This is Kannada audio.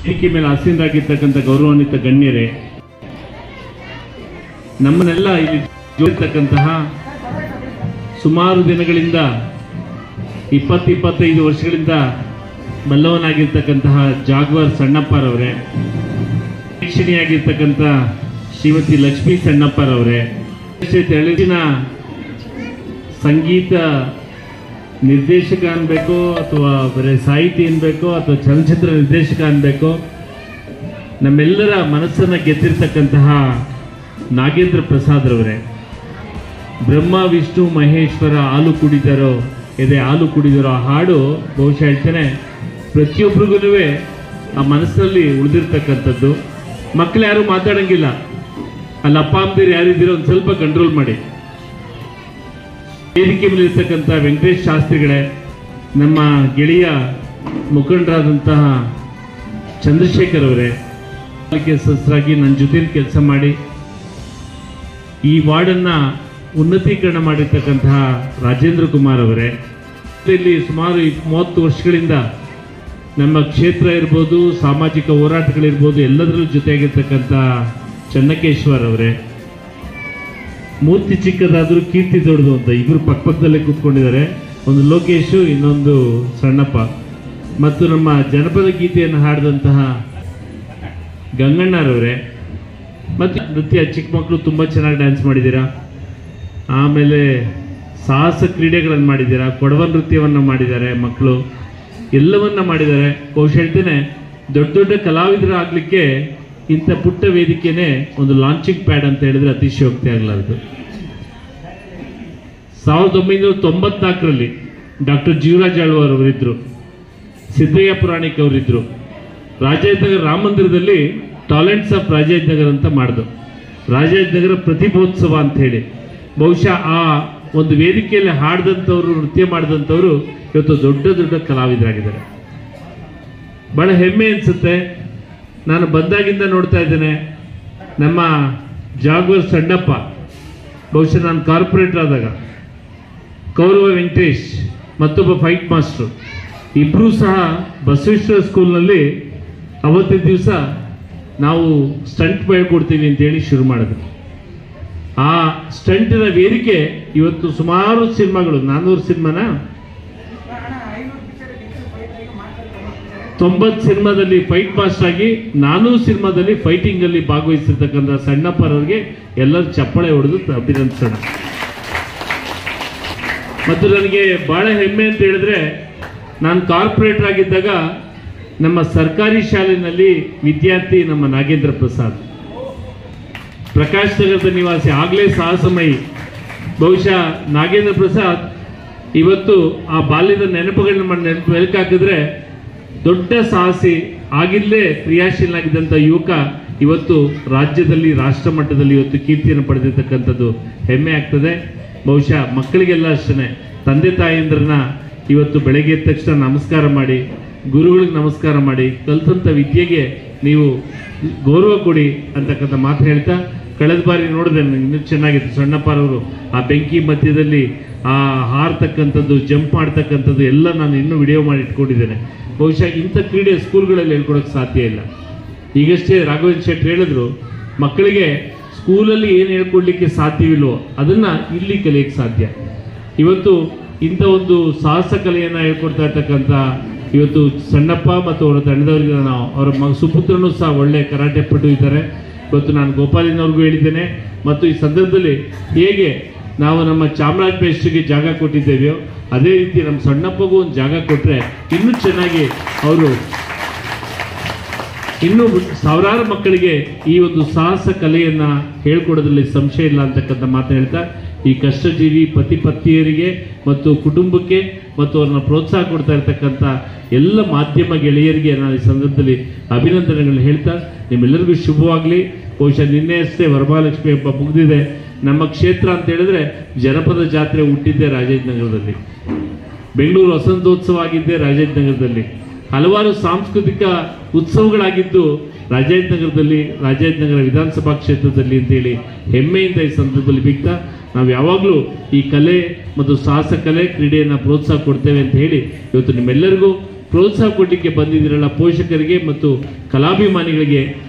ವೇದಿಕೆ ಮೇಲೆ ಆಸೀನರಾಗಿರ್ತಕ್ಕಂಥ ಗೌರವಾನ್ವಿತ ಗಣ್ಯರೇ, ನಮ್ಮನ್ನೆಲ್ಲ ಇಲ್ಲಿ ಜೋಡಿರ್ತಕ್ಕಂತಹ ಸುಮಾರು ದಿನಗಳಿಂದ 20-25 ವರ್ಷಗಳಿಂದ ಬಲ್ಲವನಾಗಿರ್ತಕ್ಕಂತಹ ಜಾಗ್ವಾರ್ ಸಣ್ಣಪ್ಪರವರೇ, ಶಿಕ್ಷಣಿಯಾಗಿರ್ತಕ್ಕಂಥ ಶ್ರೀಮತಿ ಲಕ್ಷ್ಮೀ ಸಣ್ಣಪ್ಪರವರೇ, ತೆಲುಗಿನ ಸಂಗೀತ ನಿರ್ದೇಶಕ ಅನ್ಬೇಕೋ ಅಥವಾ ಬರೀ ಸಾಹಿತಿ ಅನ್ಬೇಕೋ ಅಥವಾ ಚಲನಚಿತ್ರ ನಿರ್ದೇಶಕ ಅನ್ಬೇಕೋ, ನಮ್ಮೆಲ್ಲರ ಮನಸ್ಸನ್ನು ಗೆದ್ದಿರ್ತಕ್ಕಂತಹ ನಾಗೇಂದ್ರ ಪ್ರಸಾದ್ ರವರೇ, ಬ್ರಹ್ಮ ವಿಷ್ಣು ಮಹೇಶ್ವರ ಹಾಲು ಕುಡಿದರೋ ಎದೆ ಹಾಲು ಕುಡಿದರೋ ಆ ಹಾಡು ಬಹುಶಃ ಹೇಳ್ತೇನೆ ಪ್ರತಿಯೊಬ್ಬರಿಗೂ ಆ ಮನಸ್ಸಲ್ಲಿ ಉಳಿದಿರ್ತಕ್ಕಂಥದ್ದು. ಮಕ್ಕಳು ಯಾರು ಮಾತಾಡಂಗಿಲ್ಲ, ಅಲ್ಲಿ ಅಪ್ಪ ಅಮ್ಮದಿರು ಯಾರಿದ್ದೀರೋ ಒಂದು ಸ್ವಲ್ಪ ಕಂಟ್ರೋಲ್ ಮಾಡಿ. ವೇದಿಕೆ ಮೇಲೆ ಇರ್ತಕ್ಕಂಥ ವೆಂಕಟೇಶ್ ಶಾಸ್ತ್ರಿಗಳೇ, ನಮ್ಮ ಗೆಳೆಯ ಮುಖಂಡರಾದಂತಹ ಚಂದ್ರಶೇಖರ್ ಅವರೇ, ಸದಸ್ಯರಾಗಿ ನನ್ನ ಜೊತೆಲಿ ಕೆಲಸ ಮಾಡಿ ಈ ವಾರ್ಡನ್ನು ಉನ್ನತೀಕರಣ ಮಾಡಿರ್ತಕ್ಕಂತಹ ರಾಜೇಂದ್ರ ಕುಮಾರ್ ಅವರೇ, ಇಲ್ಲಿ ಸುಮಾರು 30 ವರ್ಷಗಳಿಂದ ನಮ್ಮ ಕ್ಷೇತ್ರ ಇರ್ಬೋದು, ಸಾಮಾಜಿಕ ಹೋರಾಟಗಳಿರ್ಬೋದು, ಎಲ್ಲದರಲ್ಲೂ ಜೊತೆಯಾಗಿರ್ತಕ್ಕಂಥ ಚನ್ನಕೇಶ್ವರ್ ಅವರೇ, ಮೂರ್ತಿ ಚಿಕ್ಕದಾದರೂ ಕೀರ್ತಿ ದೊಡ್ಡದು ಅಂತ ಇಬ್ಬರು ಪಕ್ಕದಲ್ಲೇ ಕೂತ್ಕೊಂಡಿದ್ದಾರೆ. ಒಂದು ಲೋಕೇಶು, ಇನ್ನೊಂದು ಸಣ್ಣಪ್ಪ. ಮತ್ತು ನಮ್ಮ ಜನಪದ ಗೀತೆಯನ್ನು ಹಾಡಿದಂತಹ ಗಂಗಣ್ಣರವರೇ, ಮತ್ತು ನೃತ್ಯ ಚಿಕ್ಕ ಮಕ್ಕಳು ತುಂಬ ಚೆನ್ನಾಗಿ ಡ್ಯಾನ್ಸ್ ಮಾಡಿದ್ದೀರಾ. ಆಮೇಲೆ ಸಾಹಸ ಕ್ರೀಡೆಗಳನ್ನು ಮಾಡಿದ್ದೀರಾ, ಕೊಡವ ನೃತ್ಯವನ್ನು ಮಾಡಿದ್ದಾರೆ ಮಕ್ಕಳು, ಎಲ್ಲವನ್ನ ಮಾಡಿದ್ದಾರೆ. ಬಹುಶಃ ಹೇಳ್ತೇನೆ ದೊಡ್ಡ ದೊಡ್ಡ ಕಲಾವಿದರು ಆಗಲಿಕ್ಕೆ ಇಂಥ ಪುಟ್ಟ ವೇದಿಕೆನೇ ಒಂದು ಲಾಂಚಿಂಗ್ ಪ್ಯಾಡ್ ಅಂತ ಹೇಳಿದ್ರೆ ಅತಿಶಯೋಕ್ತಿ ಆಗಲಾರದು. 1994ರಲ್ಲಿ ಡಾಕ್ಟರ್ ಜೀವರಾಜ್ ಆಳ್ವಾರ್ ಅವರಿದ್ದರು, ಸಿದ್ದಯ್ಯ ಪುರಾಣಿಕ್ ಅವರಿದ್ದರು. ರಾಜಾಜಿನಗರ ರಾಮ ಮಂದಿರದಲ್ಲಿ ಟಾಲೆಂಟ್ಸ್ ಆಫ್ ರಾಜಾಜಿನಗರ ಅಂತ ಮಾಡಿದ್ರು, ರಾಜಾಜಿನಗರ ಪ್ರತಿಭೋತ್ಸವ ಅಂತ ಹೇಳಿ. ಬಹುಶಃ ಆ ಒಂದು ವೇದಿಕೆಯಲ್ಲಿ ಹಾಡಿದಂಥವ್ರು, ನೃತ್ಯ ಮಾಡಿದಂಥವ್ರು ಇವತ್ತು ದೊಡ್ಡ ದೊಡ್ಡ ಕಲಾವಿದರಾಗಿದ್ದಾರೆ. ಬಹಳ ಹೆಮ್ಮೆ ಅನಿಸುತ್ತೆ. ನಾನು ಬಂದಾಗಿಂದ ನೋಡ್ತಾ ಇದ್ದೇನೆ, ನಮ್ಮ ಜಾಗ್ವಾರ್ ಸಣ್ಣಪ್ಪ, ಬಹುಶಃ ನಾನು ಕಾರ್ಪೊರೇಟರ್ ಆದಾಗ ಕೌರವ ವೆಂಕಟೇಶ್ ಮತ್ತೊಬ್ಬ ಫೈಟ್ ಮಾಸ್ಟರ್ ಇಬ್ಬರೂ ಸಹ ಬಸವೇಶ್ವರ ಸ್ಕೂಲ್ನಲ್ಲಿ ಅವತ್ತಿನ ದಿವಸ ನಾವು ಸ್ಟಂಟ್ ಬೆಳ್ಕೊಡ್ತೀವಿ ಅಂತೇಳಿ ಶುರು ಮಾಡಿದ್ರು. ಆ ಸ್ಟಂಟಿನ ವೇದಿಕೆ ಇವತ್ತು ಸುಮಾರು ಸಿನಿಮಾಗಳು, 400 ಸಿನಿಮಾನ 90 ಸಿನಿಮಾದಲ್ಲಿ ಫೈಟ್ ಮಾಸ್ಟರ್ ಆಗಿ 400 ಸಿನಿಮಾದಲ್ಲಿ ಫೈಟಿಂಗ್ ಅಲ್ಲಿ ಭಾಗವಹಿಸಿರ್ತಕ್ಕಂಥ ಸಣ್ಣಪ್ಪರವ್ರಿಗೆ ಎಲ್ಲರೂ ಚಪ್ಪಾಳೆ ಹೊಡೆದು ಅಭಿನಂದಿಸೋಣ. ಮತ್ತು ನನಗೆ ಬಹಳ ಹೆಮ್ಮೆ ಅಂತ ಹೇಳಿದ್ರೆ, ನಾನು ಕಾರ್ಪೊರೇಟರ್ ಆಗಿದ್ದಾಗ ನಮ್ಮ ಸರ್ಕಾರಿ ಶಾಲೆಯಲ್ಲಿ ವಿದ್ಯಾರ್ಥಿ ನಮ್ಮ ನಾಗೇಂದ್ರ ಪ್ರಸಾದ್, ಪ್ರಕಾಶ್ ನಗರದ ನಿವಾಸಿ, ಆಗಲೇ ಸಾಹಸಮಯಿ. ಬಹುಶಃ ನಾಗೇಂದ್ರ ಪ್ರಸಾದ್ ಇವತ್ತು ಆ ಬಾಲ್ಯದ ನೆನಪುಗಳನ್ನ ಮೆಲುಕು ಹಾಕಿದ್ರೆ ದೊಡ್ಡ ಸಾಹಸಿ, ಆಗಿಲ್ಲೇ ಕ್ರಿಯಾಶೀಲನಾಗಿದ್ದಂಥ ಯುವಕ ಇವತ್ತು ರಾಜ್ಯದಲ್ಲಿ, ರಾಷ್ಟ್ರ ಮಟ್ಟದಲ್ಲಿ ಇವತ್ತು ಕೀರ್ತಿಯನ್ನು ಪಡೆದಿರ್ತಕ್ಕಂಥದ್ದು ಹೆಮ್ಮೆ ಆಗ್ತದೆ. ಬಹುಶಃ ಮಕ್ಕಳಿಗೆಲ್ಲ ಅಷ್ಟೇ, ತಂದೆ ತಾಯಂದ್ರನ್ನ ಇವತ್ತು ಬೆಳಗ್ಗೆ ಎದ್ದ ತಕ್ಷಣ ನಮಸ್ಕಾರ ಮಾಡಿ, ಗುರುಗಳಿಗೆ ನಮಸ್ಕಾರ ಮಾಡಿ, ಕಲಿತಂಥ ವಿದ್ಯೆಗೆ ನೀವು ಗೌರವ ಕೊಡಿ ಅಂತಕ್ಕಂಥ ಮಾತು ಹೇಳ್ತಾ, ಕಳೆದ ಬಾರಿ ನೋಡಿದೆ ಇನ್ನೂ ಚೆನ್ನಾಗಿತ್ತು ಸಣ್ಣಪ್ಪರವರು ಆ ಬೆಂಕಿ ಮಧ್ಯದಲ್ಲಿ ಆ ಹಾರ್ತಕ್ಕಂಥದ್ದು, ಜಂಪ್ ಮಾಡ್ತಕ್ಕಂಥದ್ದು ಎಲ್ಲ ನಾನು ಇನ್ನೂ ವಿಡಿಯೋ ಮಾಡಿ ಇಟ್ಕೊಂಡಿದ್ದೇನೆ. ಬಹುಶಃ ಇಂಥ ಕ್ರೀಡೆ ಸ್ಕೂಲ್ಗಳಲ್ಲಿ ಹೇಳ್ಕೊಡೋಕ್ಕೆ ಸಾಧ್ಯ ಇಲ್ಲ. ಈಗಷ್ಟೇ ರಾಘವೇಂದ್ರ ಶೆಟ್ಟಿ ಹೇಳಿದ್ರು, ಮಕ್ಕಳಿಗೆ ಸ್ಕೂಲಲ್ಲಿ ಏನು ಹೇಳ್ಕೊಡ್ಲಿಕ್ಕೆ ಸಾಧ್ಯವಿಲ್ವೋ ಅದನ್ನು ಇಲ್ಲಿ ಕಲಿಯಕ್ಕೆ ಸಾಧ್ಯ. ಇವತ್ತು ಇಂಥ ಒಂದು ಸಾಹಸ ಕಲೆಯನ್ನು ಹೇಳ್ಕೊಡ್ತಾ ಇರ್ತಕ್ಕಂಥ ಇವತ್ತು ಸಣ್ಣಪ್ಪ ಮತ್ತು ಅವರ ತಂಡದವರಿಗೆ ನಾವು, ಅವರ ಸುಪುತ್ರನೂ ಸಹ ಒಳ್ಳೆ ಕರಾಟೆ ಪಟು ಇದ್ದಾರೆ. ಇವತ್ತು ನಾನು ಗೋಪಾಲಿನವ್ರಿಗೂ ಹೇಳಿದ್ದೇನೆ. ಮತ್ತು ಈ ಸಂದರ್ಭದಲ್ಲಿ ಹೇಗೆ ನಾವು ನಮ್ಮ ಚಾಮರಾಜಪೇಟೆಗೆ ಜಾಗ ಕೊಟ್ಟಿದ್ದೇವೆಯೋ ಅದೇ ರೀತಿ ನಮ್ಮ ಸಣ್ಣಪ್ಪಗೂ ಒಂದು ಜಾಗ ಕೊಟ್ಟರೆ ಇನ್ನೂ ಚೆನ್ನಾಗಿ ಅವರು ಇನ್ನೂ ಸಾವಿರಾರು ಮಕ್ಕಳಿಗೆ ಈ ಒಂದು ಸಾಹಸ ಕಲೆಯನ್ನು ಹೇಳ್ಕೊಡೋದ್ರಲ್ಲಿ ಸಂಶಯ ಇಲ್ಲ ಅಂತಕ್ಕಂಥ ಮಾತು ಹೇಳ್ತಾ, ಈ ಕಷ್ಟಜೀವಿ ಪತಿ ಪತ್ನಿಯರಿಗೆ ಮತ್ತು ಕುಟುಂಬಕ್ಕೆ ಮತ್ತು ಅವ್ರನ್ನ ಪ್ರೋತ್ಸಾಹ ಕೊಡ್ತಾ ಇರ್ತಕ್ಕಂಥ ಎಲ್ಲ ಮಾಧ್ಯಮ ಗೆಳೆಯರಿಗೆ ನಾನು ಈ ಸಂದರ್ಭದಲ್ಲಿ ಅಭಿನಂದನೆಗಳನ್ನ ಹೇಳ್ತಾ, ನಿಮ್ಮೆಲ್ಲರಿಗೂ ಶುಭವಾಗಲಿ. ಬಹುಶಃ ನಿನ್ನೆ ಅಷ್ಟೇ ವರಮಹಾಲಕ್ಷ್ಮಿ ಹಬ್ಬ ಮುಗಿದಿದೆ. ನಮ್ಮ ಕ್ಷೇತ್ರ ಅಂತ ಹೇಳಿದ್ರೆ ಜನಪದ ಜಾತ್ರೆ ಹುಟ್ಟಿದ್ದೆ ರಾಜಾಜಿನಗರದಲ್ಲಿ, ಬೆಂಗಳೂರು ವಸಂತೋತ್ಸವ ಆಗಿದ್ದೆ ರಾಜಾಜಿನಗರದಲ್ಲಿ, ಹಲವಾರು ಸಾಂಸ್ಕೃತಿಕ ಉತ್ಸವಗಳಾಗಿದ್ದು ರಾಜಾಜಿನಗರದಲ್ಲಿ, ರಾಜಾಜಿನಗರ ವಿಧಾನಸಭಾ ಕ್ಷೇತ್ರದಲ್ಲಿ ಅಂತೇಳಿ ಹೆಮ್ಮೆಯಿಂದ ಈ ಸಂದರ್ಭದಲ್ಲಿ ಬಿಗ್ತಾ, ನಾವು ಯಾವಾಗಲೂ ಈ ಕಲೆ ಮತ್ತು ಸಾಹಸ ಕಲೆ ಕ್ರೀಡೆಯನ್ನು ಪ್ರೋತ್ಸಾಹ ಕೊಡ್ತೇವೆ ಅಂತ ಹೇಳಿ ಇವತ್ತು ನಿಮ್ಮೆಲ್ಲರಿಗೂ ಪ್ರೋತ್ಸಾಹ ಕೊಡಲಿಕ್ಕೆ ಬಂದಿದ್ದೀರಲ್ಲ ಪೋಷಕರಿಗೆ ಮತ್ತು ಕಲಾಭಿಮಾನಿಗಳಿಗೆ